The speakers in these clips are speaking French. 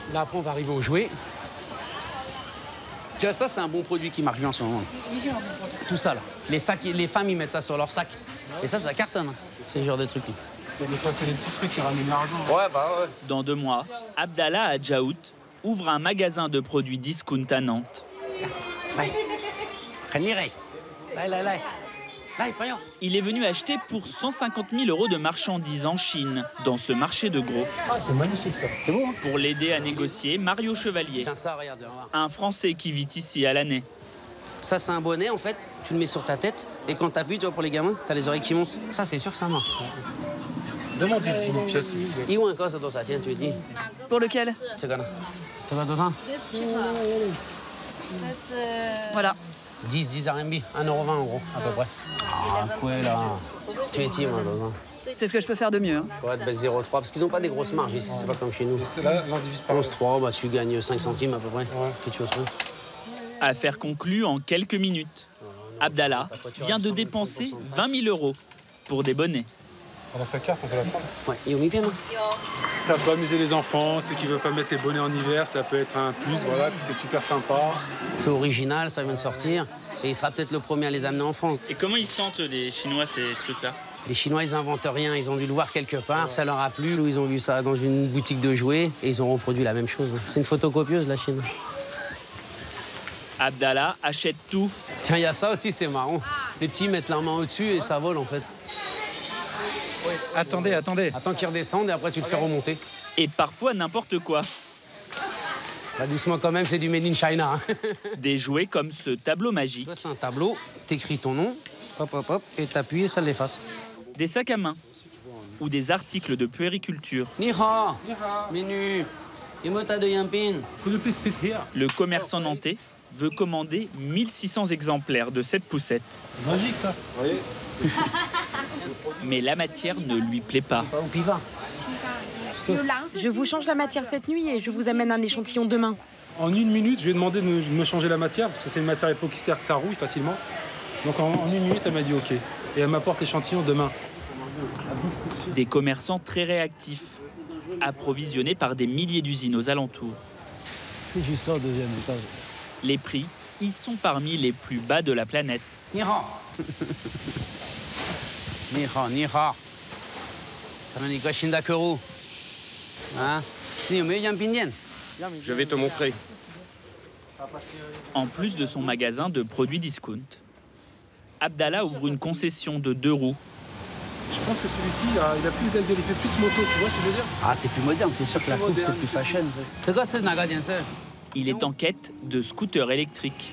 Là, après, on va arriver aux jouets. Tu vois, ça, c'est un bon produit qui marche bien en ce moment. Tout ça, là. Les sacs, les femmes, ils mettent ça sur leurs sacs. Et ça cartonne, hein, ce genre de trucs-là. Des fois, c'est des petits trucs qui ramènent l'argent. Ouais, bah ouais. Dans 2 mois, Abdallah Adjaout ouvre un magasin de produits discount à Nantes. Il est venu acheter pour 150 000 € de marchandises en Chine, dans ce marché de gros. Ah, c'est magnifique, ça. C'est beau, hein? Pour l'aider à négocier, Mario Chevalier, Tiens, ça, regarde. un Français qui vit ici à l'année. Ça, c'est un bonnet, en fait. Tu le mets sur ta tête. Et quand t'appuies, tu vois, pour les gamins, t'as les oreilles qui montent. Ça, c'est sûr que ça marche. Demande une 10 000 pièces, s'il vous plaît. Et où encore ça, ça tiens, tu dis. Pour lequel? C'est quoi, là? Tu vas 200? Voilà. 10 RMB, 1,20 € en gros, à peu près. Ah, quoi là? Tu es team, hein, C'est ce que je peux faire de mieux. Hein. ouais, baisse 0,3, parce qu'ils n'ont pas des grosses marges ici, c'est pas comme chez nous. Là, on divise par 11,3, bah, tu gagnes 5 centimes à peu près, quelque chose comme ça. Affaire conclue en quelques minutes. Abdallah vient de dépenser 20 000 € pour des bonnets. Dans sa carte, on peut la prendre. Ouais, ils ont mis bien, non? Ça peut amuser les enfants, ceux qui ne veulent pas mettre les bonnets en hiver, ça peut être un plus, voilà, c'est super sympa. C'est original, ça vient de sortir, et il sera peut-être le premier à les amener en France. Et comment ils sentent les Chinois ces trucs-là? Les Chinois, ils inventent rien, ils ont dû le voir quelque part, ça leur a plu, ou ils ont vu ça dans une boutique de jouets, et ils ont reproduit la même chose. C'est une photocopieuse, la Chine. Abdallah achète tout. Tiens, il y a ça aussi, c'est marrant. Les petits mettent la main au-dessus et ça vole, en fait. Attendez. Attends qu'ils redescendent et après tu le fais remonter. Et parfois n'importe quoi. Bah, doucement quand même, c'est du made in China. Hein. Des jouets comme ce tableau magique. C'est un tableau, t'écris ton nom, hop, et t'appuies et ça l'efface. Des sacs à main ou des articles de puériculture. Ni hao, menu, imota de yampin. Le commerçant nantais veut commander 1600 exemplaires de cette poussette. C'est magique, ça. Oui. Mais la matière ne lui plaît pas. Au piva. Je vous change la matière cette nuit et je vous amène un échantillon demain. En 1 minute, je lui ai demandé de me changer la matière, parce que c'est une matière épokystère que ça rouille facilement. Donc en 1 minute, elle m'a dit OK. Et elle m'apporte l'échantillon demain. Des commerçants très réactifs, approvisionnés par des milliers d'usines aux alentours. C'est juste là au 2e étage. Les prix y sont parmi les plus bas de la planète. Ni hao. Ni hao. Hein? Je vais te montrer. En plus de son magasin de produits discount, Abdallah ouvre une concession de 2 roues. Je pense que celui-ci, il a plus d'algues, il fait plus moto, tu vois ce que je veux dire? Ah, c'est plus moderne, c'est sûr que la coupe, c'est plus fashion. C'est quoi ce naga, ça? Il est en quête de scooters électriques.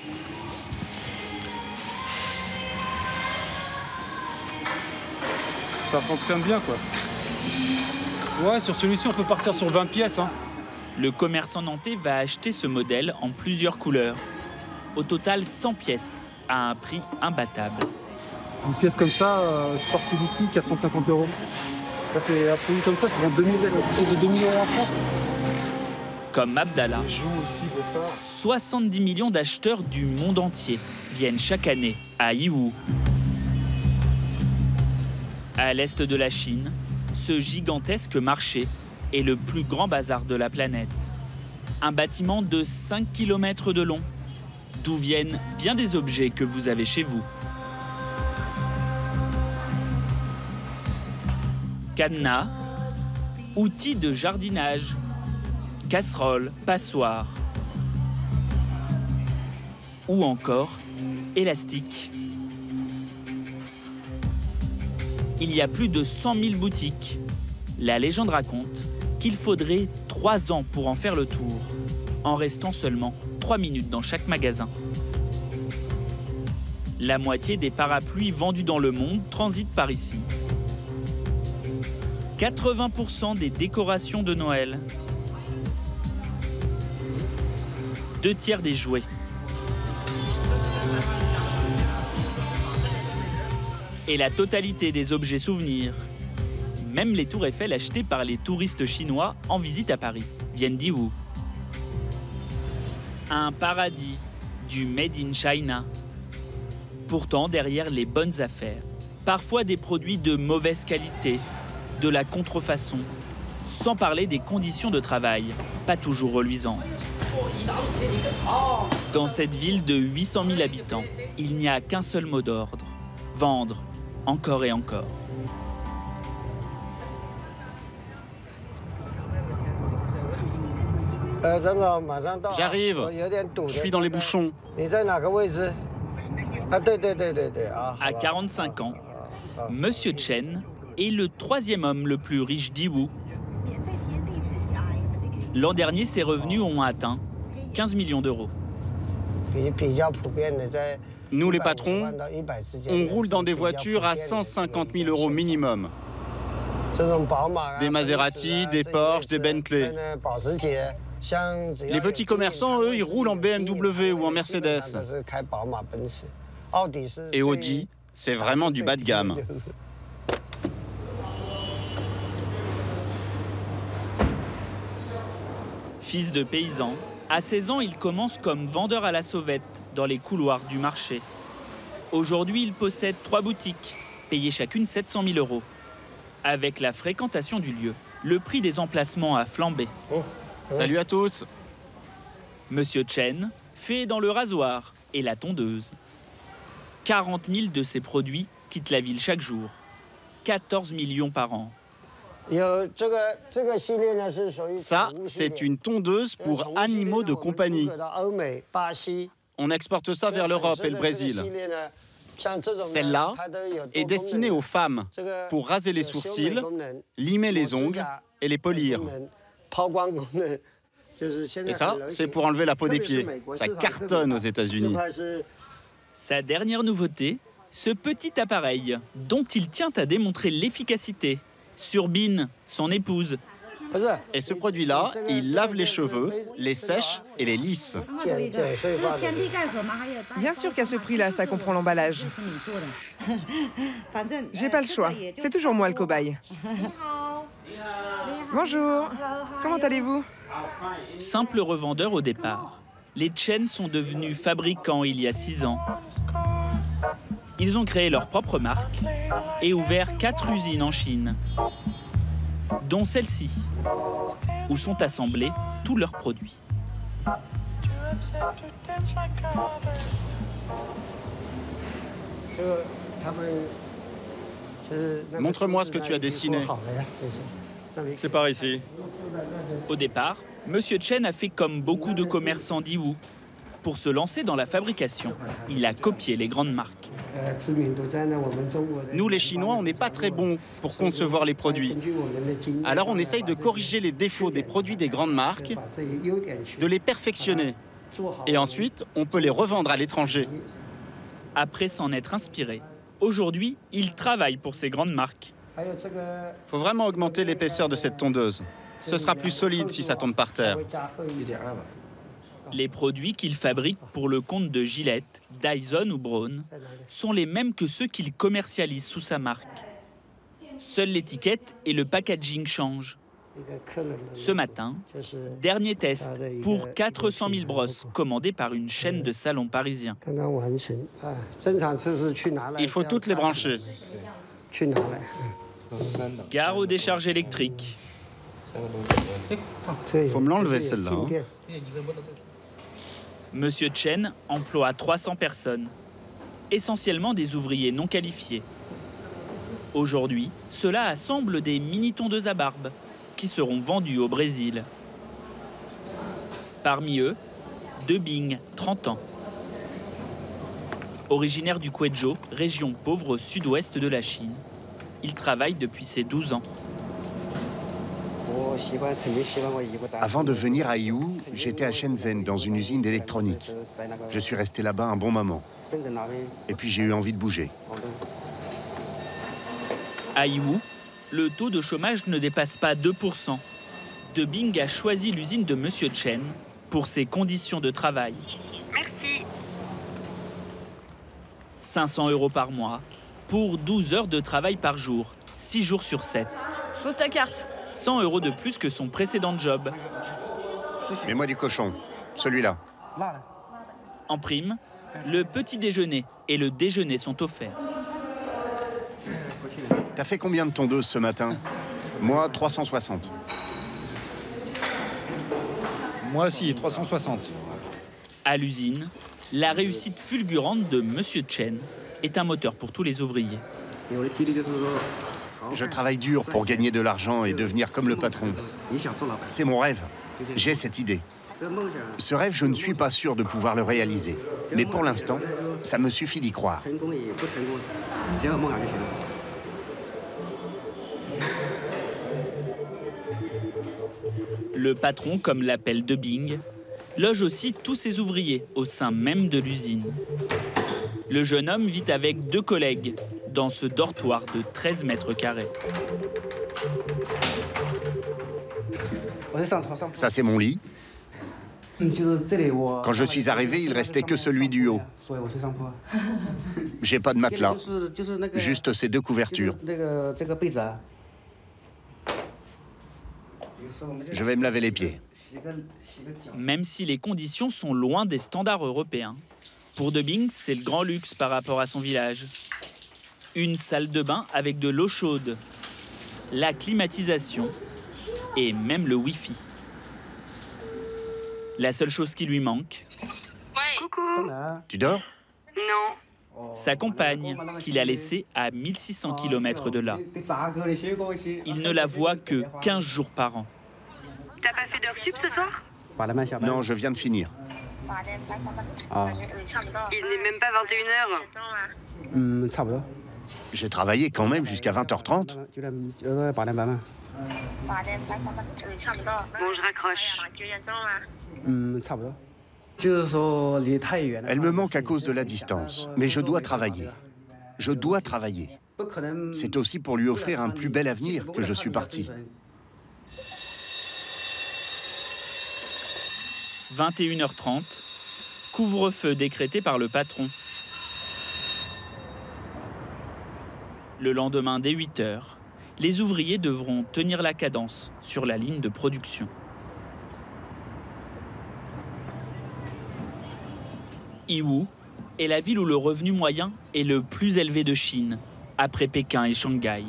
Ça fonctionne bien, quoi. Ouais, sur celui-ci, on peut partir sur 20 pièces. Hein. Le commerçant nantais va acheter ce modèle en plusieurs couleurs. Au total, 100 pièces, à un prix imbattable. Une pièce comme ça, sortie d'ici, 450 €. Ça, c'est un produit comme ça, c'est 2000 € en France. Comme Abdallah, 70 millions d'acheteurs du monde entier viennent chaque année à Yiwu. À l'est de la Chine, ce gigantesque marché est le plus grand bazar de la planète. Un bâtiment de 5 km de long, d'où viennent bien des objets que vous avez chez vous. Cadenas, outils de jardinage, casseroles, passoires ou encore élastiques. Il y a plus de 100 000 boutiques. La légende raconte qu'il faudrait 3 ans pour en faire le tour, en restant seulement 3 minutes dans chaque magasin. La moitié des parapluies vendus dans le monde transitent par ici. 80% des décorations de Noël. 2 tiers des jouets. Et la totalité des objets souvenirs. Même les tours Eiffel achetées par les touristes chinois en visite à Paris viennent d'Yiwu. Un paradis du Made in China. Pourtant, derrière les bonnes affaires, parfois des produits de mauvaise qualité, de la contrefaçon Sans parler des conditions de travail, pas toujours reluisantes. Dans cette ville de 800 000 habitants, il n'y a qu'un seul mot d'ordre. Vendre, encore et encore. J'arrive, je suis dans les bouchons. À 45 ans, Monsieur Chen est le troisième homme le plus riche d'Yiwu. L'an dernier, ses revenus ont atteint 15 millions d'euros. Nous, les patrons, on roule dans des voitures à 150 000 euros minimum. Des Maserati, des Porsche, des Bentley. Les petits commerçants, eux, ils roulent en BMW ou en Mercedes. Et Audi, c'est vraiment du bas de gamme. Fils de paysan, à 16 ans, il commence comme vendeur à la sauvette dans les couloirs du marché. Aujourd'hui, il possède 3 boutiques, payées chacune 700 000 euros. Avec la fréquentation du lieu, le prix des emplacements a flambé. Salut à tous. Monsieur Chen fait dans le rasoir et la tondeuse. 40 000 de ses produits quittent la ville chaque jour. 14 millions par an. Ça, c'est une tondeuse pour animaux de compagnie. On exporte ça vers l'Europe et le Brésil. Celle-là est destinée aux femmes pour raser les sourcils, limer les ongles et les polir. Et ça, c'est pour enlever la peau des pieds. Ça cartonne aux États-Unis. Sa dernière nouveauté, ce petit appareil dont il tient à démontrer l'efficacité sur Bin, son épouse. Et ce produit-là, il lave les cheveux, les sèche et les lisse. Bien sûr qu'à ce prix-là, ça comprend l'emballage. J'ai pas le choix. C'est toujours moi le cobaye. Bonjour. Comment allez-vous? Simple revendeur au départ, les Chen sont devenus fabricants il y a 6 ans. Ils ont créé leur propre marque et ouvert 4 usines en Chine, dont celle-ci, où sont assemblés tous leurs produits. Montre-moi ce que tu as dessiné. C'est par ici. Au départ, Monsieur Chen a fait comme beaucoup de commerçants d'Yiwu. Pour se lancer dans la fabrication, il a copié les grandes marques. Nous, les Chinois, on n'est pas très bons pour concevoir les produits. Alors on essaye de corriger les défauts des produits des grandes marques, de les perfectionner. Et ensuite, on peut les revendre à l'étranger. Après s'en être inspiré, aujourd'hui, il travaille pour ces grandes marques. Faut vraiment augmenter l'épaisseur de cette tondeuse. Ce sera plus solide si ça tombe par terre. Les produits qu'il fabrique pour le compte de Gillette, Dyson ou Braun sont les mêmes que ceux qu'il commercialise sous sa marque. Seule l'étiquette et le packaging changent. Ce matin, dernier test pour 400 000 brosses commandées par une chaîne de salons parisiens. Il faut toutes les brancher. Gare aux décharges électriques. Faut me l'enlever celle-là. Hein. Monsieur Chen emploie 300 personnes, essentiellement des ouvriers non qualifiés. Aujourd'hui, cela assemble des mini-tondeuses à barbe qui seront vendues au Brésil. Parmi eux, De Bing, 30 ans. Originaire du Guizhou, région pauvre au sud-ouest de la Chine, il travaille depuis ses 12 ans. Avant de venir à Yiwu, j'étais à Shenzhen dans une usine d'électronique. Je suis resté là-bas un bon moment. Et puis j'ai eu envie de bouger. À Yiwu, le taux de chômage ne dépasse pas 2%. De Bing a choisi l'usine de Monsieur Chen pour ses conditions de travail. Merci. 500 € par mois pour 12 heures de travail par jour, 6 jours sur 7. Pose ta carte. 100 € de plus que son précédent job. Mets-moi du cochon, celui-là. En prime, le petit déjeuner et le déjeuner sont offerts. T'as fait combien de tondeuses ce matin? Moi, 360. Moi aussi, 360. À l'usine, la réussite fulgurante de Monsieur Chen est un moteur pour tous les ouvriers. Je travaille dur pour gagner de l'argent et devenir comme le patron. C'est mon rêve. J'ai cette idée. Ce rêve, je ne suis pas sûr de pouvoir le réaliser. Mais pour l'instant, ça me suffit d'y croire. Le patron, comme l'appelle De Bing, loge aussi tous ses ouvriers au sein même de l'usine. Le jeune homme vit avec 2 collègues dans ce dortoir de 13 mètres carrés. Ça, c'est mon lit. Quand je suis arrivé, il restait que celui du haut. J'ai pas de matelas, juste ces 2 couvertures. Je vais me laver les pieds. Même si les conditions sont loin des standards européens, pour De Bing, c'est le grand luxe par rapport à son village. Une salle de bain avec de l'eau chaude, la climatisation et même le Wi-Fi. La seule chose qui lui manque... Coucou. Tu dors? Non. Sa compagne, qu'il a laissée à 1600 km de là. Il ne la voit que 15 jours par an. T'as pas fait d'heure sup ce soir? Non, je viens de finir. Il n'est même pas 21h. J'ai travaillé quand même jusqu'à 20h30. Bon, je raccroche. Elle me manque à cause de la distance, mais je dois travailler. Je dois travailler. C'est aussi pour lui offrir un plus bel avenir que je suis parti. 21h30, couvre-feu décrété par le patron. Le lendemain, dès 8h, les ouvriers devront tenir la cadence sur la ligne de production. Yiwu est la ville où le revenu moyen est le plus élevé de Chine, après Pékin et Shanghai.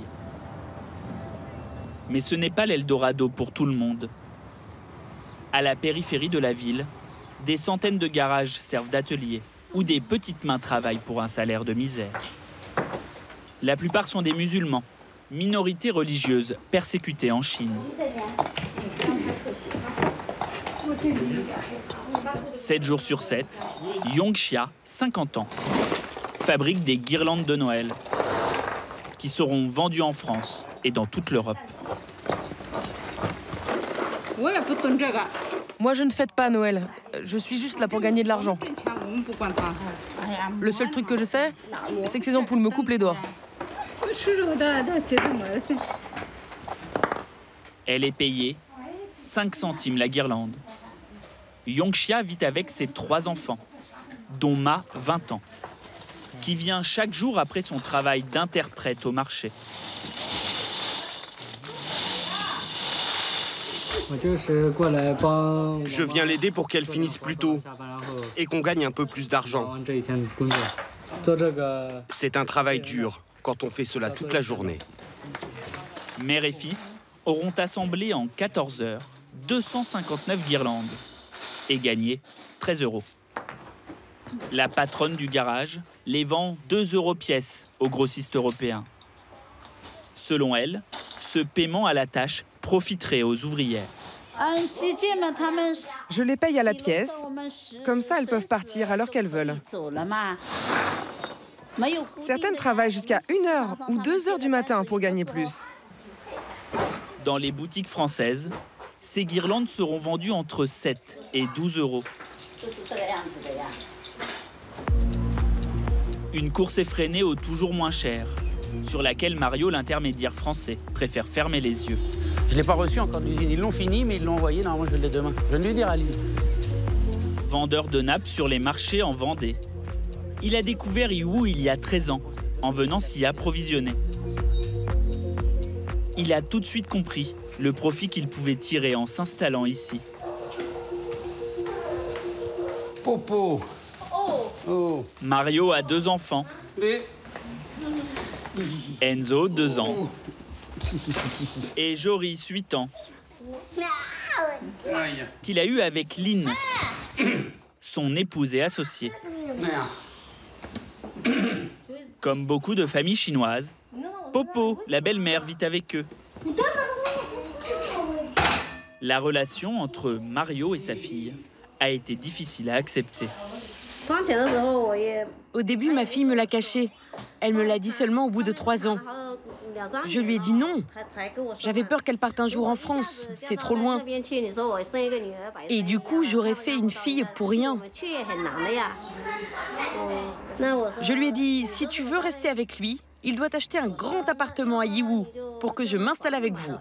Mais ce n'est pas l'Eldorado pour tout le monde. À la périphérie de la ville, des centaines de garages servent d'ateliers où des petites mains travaillent pour un salaire de misère. La plupart sont des musulmans, minorité religieuse persécutée en Chine. 7 jours sur 7, Yongxia, 50 ans, fabrique des guirlandes de Noël qui seront vendues en France et dans toute l'Europe. Moi, je ne fête pas Noël. Je suis juste là pour gagner de l'argent. Le seul truc que je sais, c'est que ces ampoules me coupent les doigts. Elle est payée 5 centimes la guirlande. Yongxia vit avec ses 3 enfants, dont Ma, 20 ans, qui vient chaque jour après son travail d'interprète au marché. Je viens l'aider pour qu'elle finisse plus tôt et qu'on gagne un peu plus d'argent. C'est un travail dur quand on fait cela toute la journée. Mère et fils auront assemblé en 14 heures 259 guirlandes et gagné 13 €. La patronne du garage les vend 2 € pièce aux grossistes européens. Selon elle, ce paiement à la tâche profiterait aux ouvrières. Je les paye à la pièce, comme ça elles peuvent partir à l'heure qu'elles veulent. Certaines travaillent jusqu'à 1 heure ou 2 heures du matin pour gagner plus. Dans les boutiques françaises, ces guirlandes seront vendues entre 7 et 12 €. Une course effrénée au toujours moins cher, sur laquelle Mario, l'intermédiaire français, préfère fermer les yeux. Je ne l'ai pas reçu encore de l'usine. Ils l'ont fini, mais ils l'ont envoyé. Normalement, je l'ai demain. Je viens de lui dire à lui. Vendeur de nappes sur les marchés en Vendée. Il a découvert Yiwu il y a 13 ans, en venant s'y approvisionner. Il a tout de suite compris le profit qu'il pouvait tirer en s'installant ici. Popo. Oh. Mario a 2 enfants. Enzo, 2 ans. Et Joris, 8 ans, qu'il a eu avec Lynn, son épouse et associée. Comme beaucoup de familles chinoises, Popo, la belle-mère, vit avec eux. La relation entre Mario et sa fille a été difficile à accepter. Au début, ma fille me l'a caché. Elle me l'a dit seulement au bout de 3 ans. Je lui ai dit non. J'avais peur qu'elle parte un jour en France. C'est trop loin. Et du coup, j'aurais fait une fille pour rien. Je lui ai dit, si tu veux rester avec lui, il doit acheter un grand appartement à Yiwu pour que je m'installe avec vous.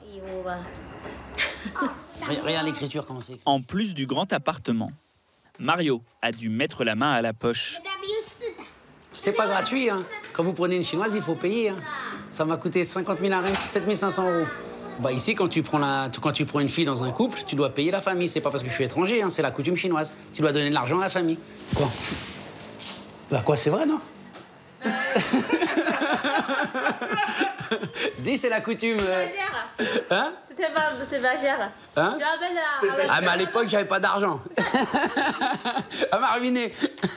Regarde l'écriture, comment c'est. En plus du grand appartement, Mario a dû mettre la main à la poche. C'est pas gratuit, hein. Quand vous prenez une chinoise, il faut payer. Hein. Ça m'a coûté 50 000 RMB, 7 500 €. Bah ici, quand tu prends une fille dans un couple, tu dois payer la famille. C'est pas parce que je suis étranger, hein, c'est la coutume chinoise. Tu dois donner de l'argent à la famille. Quoi? Bah quoi, c'est vrai, non? Dis, c'est la coutume. Hein? C'est Bagère. Hein? Ah, mais à l'époque, j'avais pas d'argent. Elle m'a ruiné.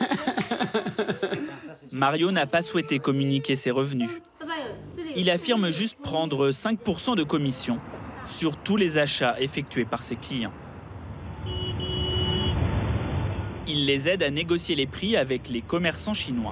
Mario n'a pas souhaité communiquer ses revenus. Il affirme juste prendre 5% de commission sur tous les achats effectués par ses clients. Il les aide à négocier les prix avec les commerçants chinois.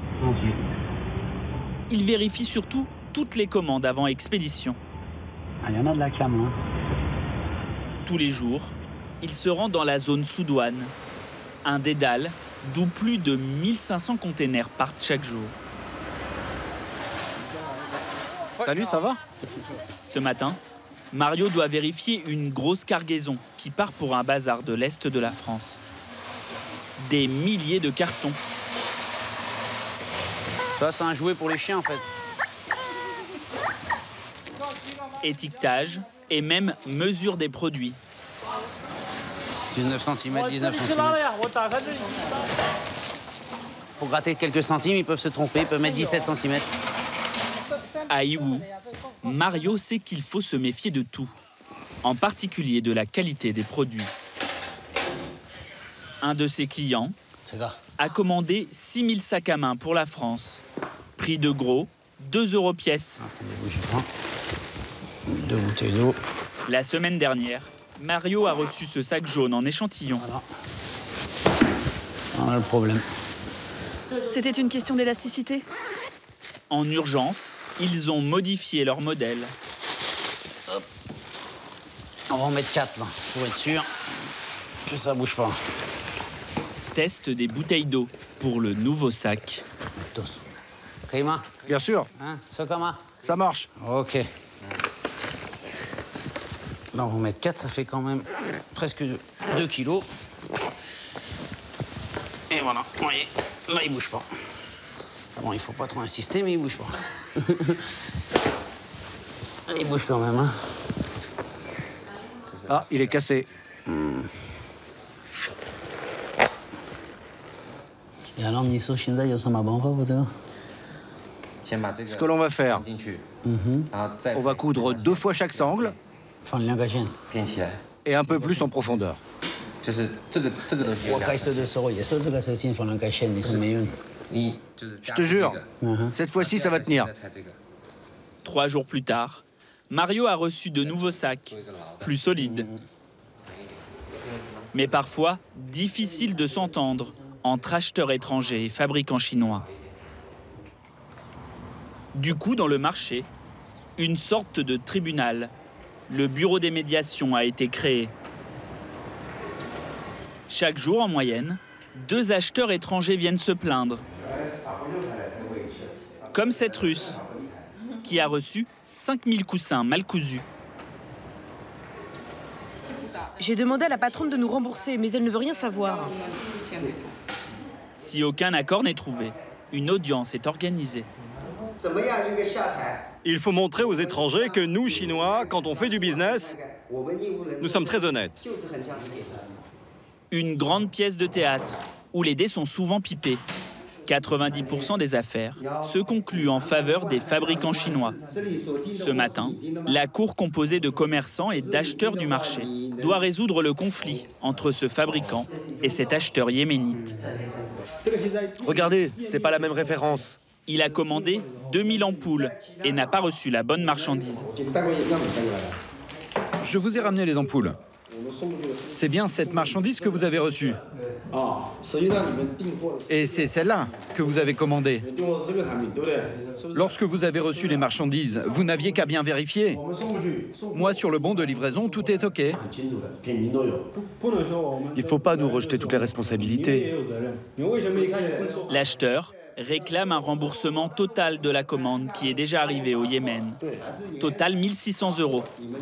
Il vérifie surtout toutes les commandes avant expédition. Il y en a de la cam, hein. Tous les jours, il se rend dans la zone sous douane, un dédale d'où plus de 1500 containers partent chaque jour. Salut, ça va? Ce matin, Mario doit vérifier une grosse cargaison qui part pour un bazar de l'Est de la France. Des milliers de cartons. Ça, c'est un jouet pour les chiens, en fait. Étiquetage et même mesure des produits. 19 cm, 19 cm. Pour gratter quelques centimes, ils peuvent se tromper, ils peuvent mettre 17 cm. À Yiwu, Mario sait qu'il faut se méfier de tout, en particulier de la qualité des produits. Un de ses clients a commandé 6000 sacs à main pour la France. Prix de gros, 2 € pièce. 2 bouteilles d'eau. La semaine dernière, Mario a reçu ce sac jaune en échantillon. Voilà le problème. C'était une question d'élasticité? En urgence, ils ont modifié leur modèle. Hop. On va en mettre 4 là, pour être sûr que ça bouge pas. Test des bouteilles d'eau pour le nouveau sac. Kaima? Bien sûr. Hein, Sokama? Ça marche. Ok. Là, on va en mettre 4, ça fait quand même presque 2 kilos. Et voilà, vous voyez, là, il bouge pas. Bon, il faut pas trop insister, mais il bouge pas. Il bouge quand même, hein. Ah, il est cassé. Et alors, Niso Shinda, yo sama bon, Ce que l'on va faire, on va coudre 2 fois chaque sangle et un peu plus en profondeur. Je te jure, cette fois-ci, ça va tenir. 3 jours plus tard, Mario a reçu de nouveaux sacs, plus solides. Mais parfois, difficile de s'entendre entre acheteurs étrangers et fabricants chinois. Du coup, dans le marché, une sorte de tribunal, le bureau des médiations a été créé. Chaque jour, en moyenne, 2 acheteurs étrangers viennent se plaindre. Comme cette Russe, qui a reçu 5000 coussins mal cousus. J'ai demandé à la patronne de nous rembourser, mais elle ne veut rien savoir. Si aucun accord n'est trouvé, une audience est organisée. Il faut montrer aux étrangers que nous, Chinois, quand on fait du business, nous sommes très honnêtes. Une grande pièce de théâtre, où les dés sont souvent pipés. 90% des affaires se concluent en faveur des fabricants chinois. Ce matin, la cour composée de commerçants et d'acheteurs du marché doit résoudre le conflit entre ce fabricant et cet acheteur yéménite. Regardez, c'est pas la même référence. Il a commandé 2000 ampoules et n'a pas reçu la bonne marchandise. Je vous ai ramené les ampoules. C'est bien cette marchandise que vous avez reçue. Et c'est celle-là que vous avez commandée. Lorsque vous avez reçu les marchandises, vous n'aviez qu'à bien vérifier. Moi, sur le bon de livraison, tout est OK. Il faut pas nous rejeter toutes les responsabilités. L'acheteur réclame un remboursement total de la commande qui est déjà arrivée au Yémen. Total 1600 €.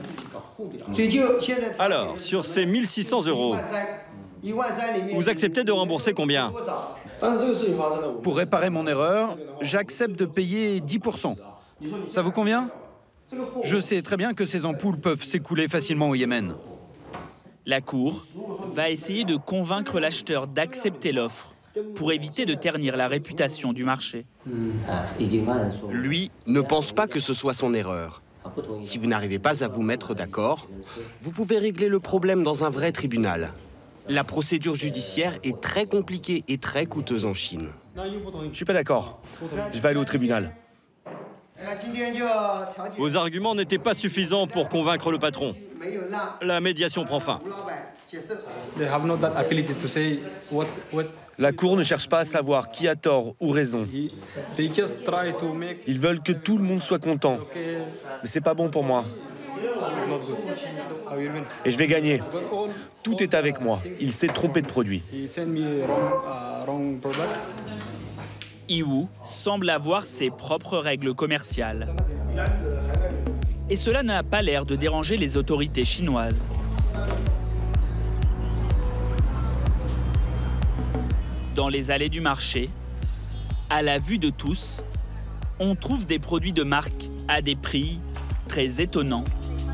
Alors, sur ces 1600 €, vous acceptez de rembourser combien? Pour réparer mon erreur, j'accepte de payer 10%. Ça vous convient? Je sais très bien que ces ampoules peuvent s'écouler facilement au Yémen. La Cour va essayer de convaincre l'acheteur d'accepter l'offre pour éviter de ternir la réputation du marché. Lui ne pense pas que ce soit son erreur. Si vous n'arrivez pas à vous mettre d'accord, vous pouvez régler le problème dans un vrai tribunal. La procédure judiciaire est très compliquée et très coûteuse en Chine. Je suis pas d'accord. Je vais aller au tribunal. Vos arguments n'étaient pas suffisants pour convaincre le patron. La médiation prend fin. La Cour ne cherche pas à savoir qui a tort ou raison. Ils veulent que tout le monde soit content. Mais c'est pas bon pour moi. Et je vais gagner. Tout est avec moi. Il s'est trompé de produit. Yiwu semble avoir ses propres règles commerciales. Et cela n'a pas l'air de déranger les autorités chinoises. Dans les allées du marché, à la vue de tous, on trouve des produits de marque à des prix très étonnants.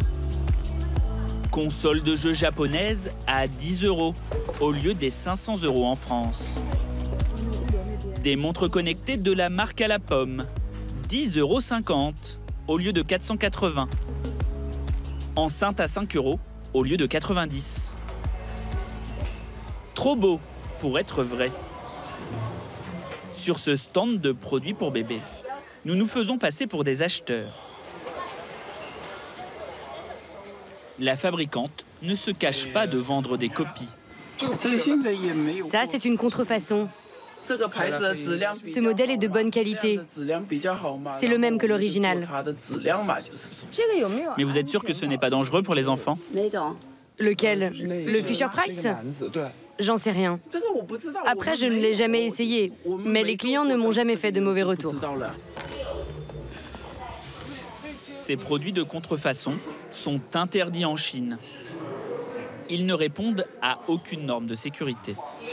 Console de jeux japonaise à 10 € au lieu des 500 € en France. Des montres connectées de la marque à la pomme, 10,50 € au lieu de 480. Enceinte à 5 € au lieu de 90. Trop beau pour être vrai. Sur ce stand de produits pour bébés, nous nous faisons passer pour des acheteurs. La fabricante ne se cache pas de vendre des copies. Ça, c'est une contrefaçon. Ce modèle est de bonne qualité. C'est le même que l'original. Mais vous êtes sûr que ce n'est pas dangereux pour les enfants? Lequel? Le Fisher-Price? J'en sais rien. Après, je ne l'ai jamais essayé, mais les clients ne m'ont jamais fait de mauvais retours. Ces produits de contrefaçon sont interdits en Chine. Ils ne répondent à aucune norme de sécurité.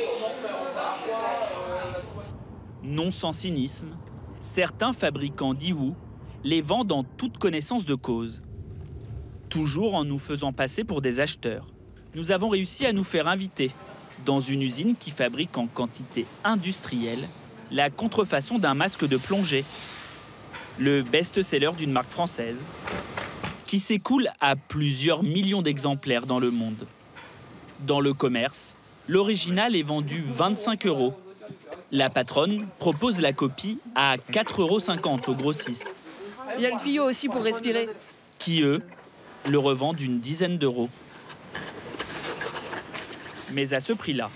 Non sans cynisme, certains fabricants d'Yiwu les vendent en toute connaissance de cause. Toujours en nous faisant passer pour des acheteurs, nous avons réussi à nous faire inviter dans une usine qui fabrique en quantité industrielle la contrefaçon d'un masque de plongée, le best-seller d'une marque française, qui s'écoule à plusieurs millions d'exemplaires dans le monde. Dans le commerce, l'original est vendu 25 €. La patronne propose la copie à 4,50 € aux grossistes. Il y a le tuyau aussi pour respirer. Qui, eux, le revendent une dizaine d'euros. Mais à ce prix-là,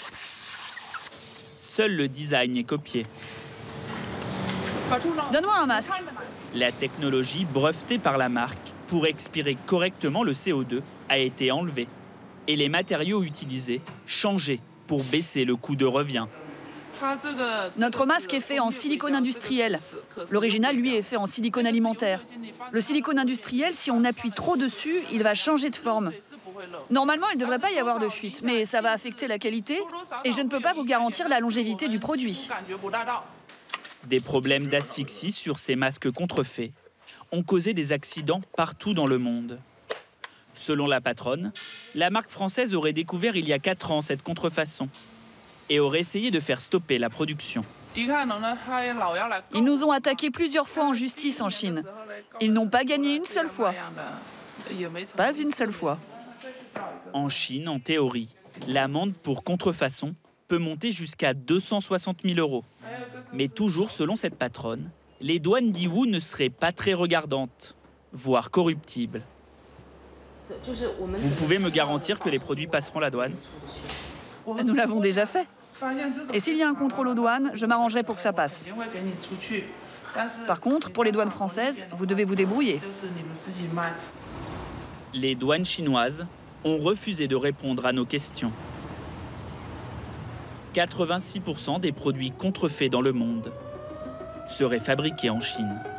seul le design est copié. Donne-moi un masque. La technologie brevetée par la marque pour expirer correctement le CO2 a été enlevée et les matériaux utilisés changés pour baisser le coût de revient. Notre masque est fait en silicone industriel. L'original, lui, est fait en silicone alimentaire. Le silicone industriel, si on appuie trop dessus, il va changer de forme. Normalement, il ne devrait pas y avoir de fuite, mais ça va affecter la qualité et je ne peux pas vous garantir la longévité du produit. Des problèmes d'asphyxie sur ces masques contrefaits ont causé des accidents partout dans le monde. Selon la patronne, la marque française aurait découvert il y a 4 ans cette contrefaçon et aurait essayé de faire stopper la production. Ils nous ont attaqués plusieurs fois en justice en Chine. Ils n'ont pas gagné une seule fois. Pas une seule fois. En Chine, en théorie, l'amende pour contrefaçon peut monter jusqu'à 260 000 €. Mais toujours selon cette patronne, les douanes d'Yiwu ne seraient pas très regardantes, voire corruptibles. Vous pouvez me garantir que les produits passeront la douane? Nous l'avons déjà fait. Et s'il y a un contrôle aux douanes, je m'arrangerai pour que ça passe. Par contre, pour les douanes françaises, vous devez vous débrouiller. Les douanes chinoises ont refusé de répondre à nos questions. 86% des produits contrefaits dans le monde seraient fabriqués en Chine.